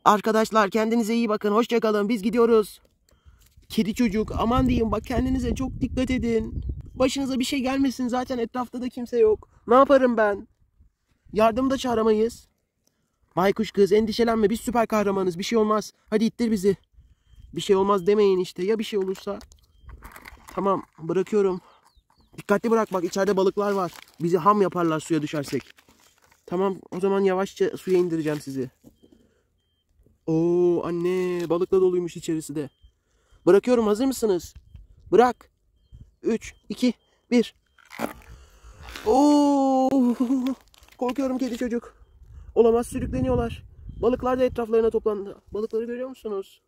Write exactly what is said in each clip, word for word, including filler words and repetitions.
Arkadaşlar kendinize iyi bakın. Hoşça kalın. Biz gidiyoruz. Kedi çocuk aman diyeyim bak kendinize çok dikkat edin. Başınıza bir şey gelmesin. Zaten etrafta da kimse yok. Ne yaparım ben? Yardım da çağıramayız. Baykuş kız endişelenme. Biz süper kahramanız. Bir şey olmaz. Hadi ittir bizi. Bir şey olmaz demeyin işte. Ya bir şey olursa? Tamam bırakıyorum. Dikkatli bırak bak içeride balıklar var. Bizi ham yaparlar suya düşersek. Tamam o zaman yavaşça suya indireceğim sizi. Oo anne balıkla doluymuş içerisi de. Bırakıyorum hazır mısınız? Bırak. üç, iki, bir. Oo korkuyorum kedi çocuk. Olamaz sürükleniyorlar. Balıklar da etraflarına toplandı. Balıkları görüyor musunuz?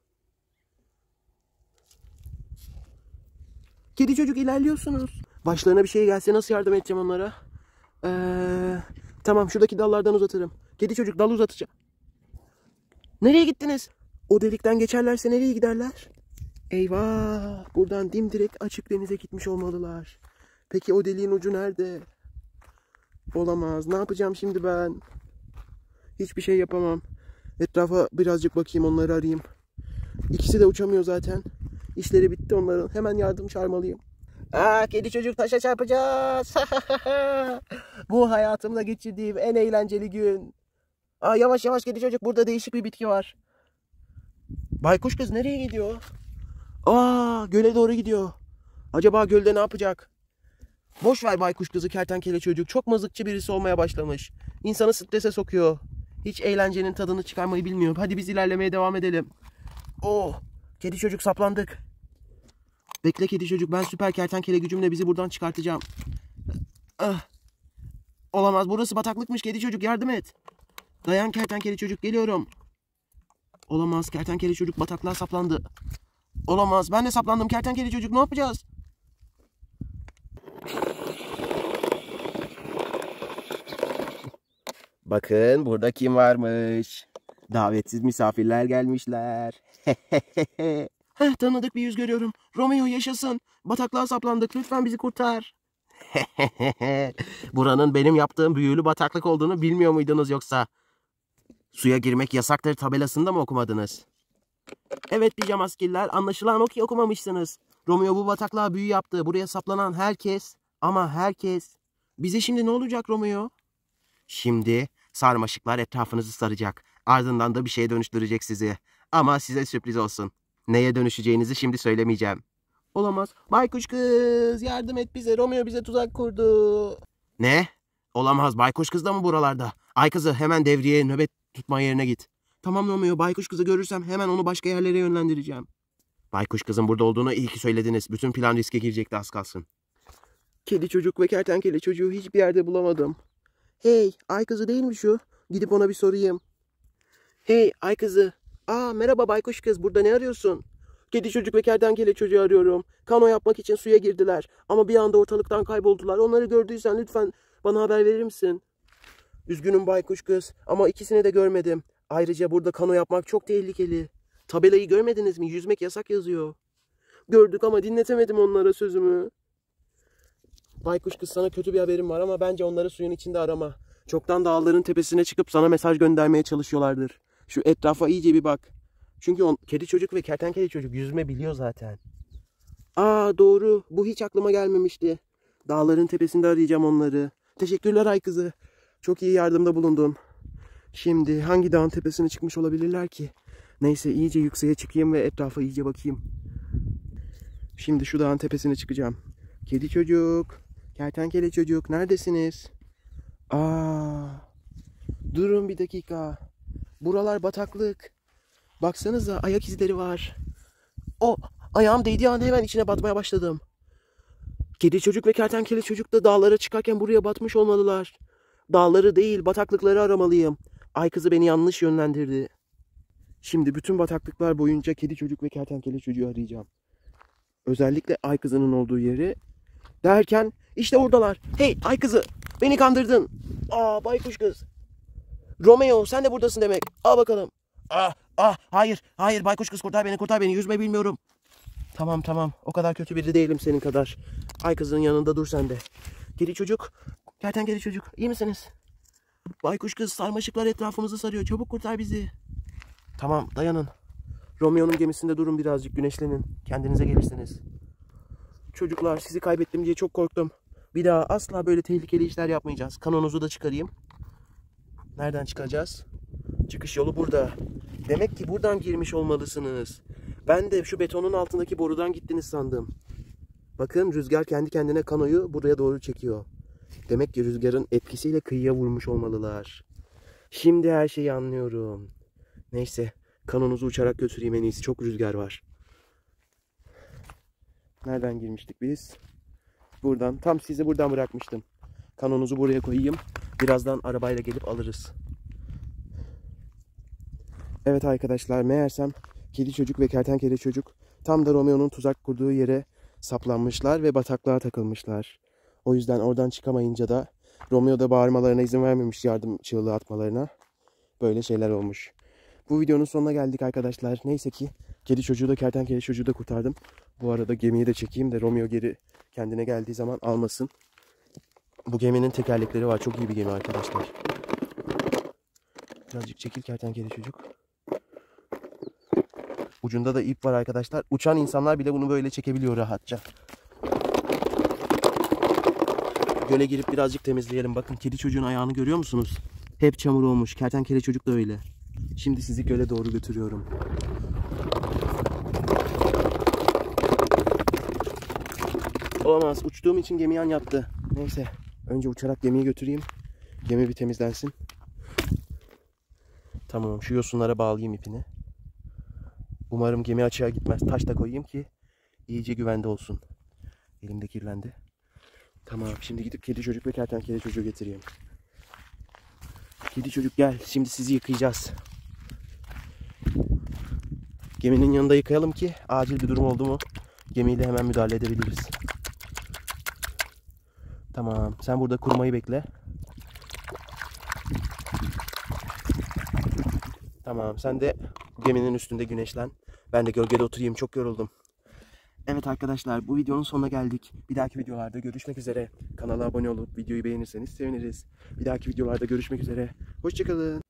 Kedi çocuk ilerliyorsunuz. Başlarına bir şey gelse nasıl yardım edeceğim onlara? Ee, tamam şuradaki dallardan uzatırım. Kedi çocuk dal uzatacağım. Nereye gittiniz? O delikten geçerlerse nereye giderler? Eyvah! Buradan dimdirek açık denize gitmiş olmalılar. Peki o deliğin ucu nerede? Olamaz. Ne yapacağım şimdi ben? Hiçbir şey yapamam. Etrafa birazcık bakayım onları arayayım. İkisi de uçamıyor zaten. İşleri bitti onların. Hemen yardım çağırmalıyım. Aa, kedi çocuk taşa çarpacağız. Bu hayatımda geçirdiğim en eğlenceli gün. Aa, yavaş yavaş kedi çocuk. Burada değişik bir bitki var. Baykuş kız nereye gidiyor? Aa, göle doğru gidiyor. Acaba gölde ne yapacak? Boş ver baykuş kızı kertenkele çocuk. Çok mızıkçı birisi olmaya başlamış. İnsanı strese sokuyor. Hiç eğlencenin tadını çıkarmayı bilmiyor. Hadi biz ilerlemeye devam edelim. Oh, kedi çocuk saplandık. Bekle kedi çocuk ben süper kertenkele gücümle bizi buradan çıkartacağım. Ah. Olamaz burası bataklıkmış kedi çocuk yardım et. Dayan kertenkele çocuk geliyorum. Olamaz kertenkele çocuk bataklığa saplandı. Olamaz ben de saplandım kertenkele çocuk ne yapacağız? Bakın burada kim varmış. Davetsiz misafirler gelmişler. Heh, tanıdık bir yüz görüyorum. Romeo yaşasın. Bataklığa saplandık. Lütfen bizi kurtar. Buranın benim yaptığım büyülü bataklık olduğunu bilmiyor muydunuz yoksa? Suya girmek yasaktır tabelasında mı okumadınız? Evet pijamaskiller anlaşılan o ki okumamışsınız. Romeo bu bataklığa büyü yaptı. Buraya saplanan herkes ama herkes. Bize şimdi ne olacak Romeo? Şimdi sarmaşıklar etrafınızı saracak. Ardından da bir şeye dönüştürecek sizi. Ama size sürpriz olsun. Neye dönüşeceğinizi şimdi söylemeyeceğim. Olamaz. Baykuş kız yardım et bize. Romeo bize tuzak kurdu. Ne? Olamaz. Baykuş kız da mı buralarda? Ay kızı hemen devreye nöbet tutma yerine git. Tamam Romeo baykuş kızı görürsem hemen onu başka yerlere yönlendireceğim. Baykuş kızın burada olduğunu iyi ki söylediniz. Bütün plan riske girecekti az kalsın. Kedi çocuk ve kertenkele çocuğu hiçbir yerde bulamadım. Hey ay kızı değil mi şu? Gidip ona bir sorayım. Hey ay kızı. Aa merhaba baykuş kız burada ne arıyorsun? Kedi çocuk ve kertenkele çocuğu arıyorum. Kano yapmak için suya girdiler. Ama bir anda ortalıktan kayboldular. Onları gördüysen lütfen bana haber verir misin? Üzgünüm baykuş kız ama ikisini de görmedim. Ayrıca burada kano yapmak çok tehlikeli. Tabelayı görmediniz mi? Yüzmek yasak yazıyor. Gördük ama dinletemedim onlara sözümü. Baykuş kız sana kötü bir haberim var ama bence onları suyun içinde arama. Çoktan dağların tepesine çıkıp sana mesaj göndermeye çalışıyorlardır. Şu etrafa iyice bir bak. Çünkü on, kedi çocuk ve kertenkele çocuk yüzme biliyor zaten. Aa doğru. Bu hiç aklıma gelmemişti. Dağların tepesinde arayacağım onları. Teşekkürler ay kızı. Çok iyi yardımda bulundun. Şimdi hangi dağın tepesine çıkmış olabilirler ki? Neyse iyice yükseğe çıkayım ve etrafa iyice bakayım. Şimdi şu dağın tepesine çıkacağım. Kedi çocuk, kertenkele çocuk neredesiniz? Aa, durun bir dakika. Buralar bataklık. Baksanıza ayak izleri var. O ayağım değdiği anda hemen içine batmaya başladım. Kedi çocuk ve kertenkele çocuk da dağlara çıkarken buraya batmış olmalılar. Dağları değil bataklıkları aramalıyım. Ay kızı beni yanlış yönlendirdi. Şimdi bütün bataklıklar boyunca kedi çocuk ve kertenkele çocuğu arayacağım. Özellikle ay kızının olduğu yeri. Derken işte oradalar. Hey ay kızı beni kandırdın. Aa baykuş kız. Romeo sen de buradasın demek. Al bakalım. Ah ah hayır hayır baykuş kız kurtar beni kurtar beni yüzme bilmiyorum. Tamam tamam o kadar kötü biri değilim senin kadar. Ay kızın yanında dur sen de. Kedi çocuk kertenkele çocuk iyi misiniz? Baykuş kız sarmaşıklar etrafımızı sarıyor çabuk kurtar bizi. Tamam, dayanın. Romeo'nun gemisinde durun birazcık, güneşlenin. Kendinize gelirsiniz. Çocuklar, sizi kaybettim diye çok korktum. Bir daha asla böyle tehlikeli işler yapmayacağız. Kanonuzu da çıkarayım. Nereden çıkacağız? Çıkış yolu burada. Demek ki buradan girmiş olmalısınız. Ben de şu betonun altındaki borudan gittiniz sandım. Bakın, rüzgar kendi kendine kanoyu buraya doğru çekiyor. Demek ki rüzgarın etkisiyle kıyıya vurmuş olmalılar. Şimdi her şeyi anlıyorum. Neyse, kanonuzu uçarak götüreyim en iyisi. Çok rüzgar var. Nereden girmiştik biz? Buradan. Tam sizi buradan bırakmıştım. Kanonuzu buraya koyayım. Birazdan arabayla gelip alırız. Evet arkadaşlar, meğersem kedi çocuk ve kertenkele çocuk tam da Romeo'nun tuzak kurduğu yere saplanmışlar ve bataklığa takılmışlar. O yüzden oradan çıkamayınca da Romeo da bağırmalarına izin vermemiş, yardım çığlığı atmalarına. Böyle şeyler olmuş. Bu videonun sonuna geldik arkadaşlar. Neyse ki kedi çocuğu da kertenkele çocuğu da kurtardım. Bu arada gemiyi de çekeyim de Romeo geri kendine geldiği zaman almasın. Bu geminin tekerlekleri var. Çok iyi bir gemi arkadaşlar. Birazcık çekil kertenkele çocuk. Ucunda da ip var arkadaşlar. Uçan insanlar bile bunu böyle çekebiliyor rahatça. Göle girip birazcık temizleyelim. Bakın, kedi çocuğun ayağını görüyor musunuz? Hep çamur olmuş. Kertenkele çocuk da öyle. Şimdi sizi göle doğru götürüyorum. Olamaz. Uçtuğum için gemi yan yattı. Neyse. Önce uçarak gemiyi götüreyim. Gemi bir temizlensin. Tamam. Şu yosunlara bağlayayım ipini. Umarım gemi açığa gitmez. Taş da koyayım ki iyice güvende olsun. Elim de kirlendi. Tamam. Şimdi gidip kedi çocuk ve kertenkele çocuğu getireyim. Kedi çocuk gel. Şimdi sizi yıkayacağız. Geminin yanında yıkayalım ki acil bir durum oldu mu gemiyle hemen müdahale edebiliriz. Tamam. Sen burada kurumayı bekle. Tamam. Sen de geminin üstünde güneşlen. Ben de gölgede oturayım. Çok yoruldum. Evet arkadaşlar, bu videonun sonuna geldik. Bir dahaki videolarda görüşmek üzere. Kanala abone olup videoyu beğenirseniz seviniriz. Bir dahaki videolarda görüşmek üzere. Hoşçakalın.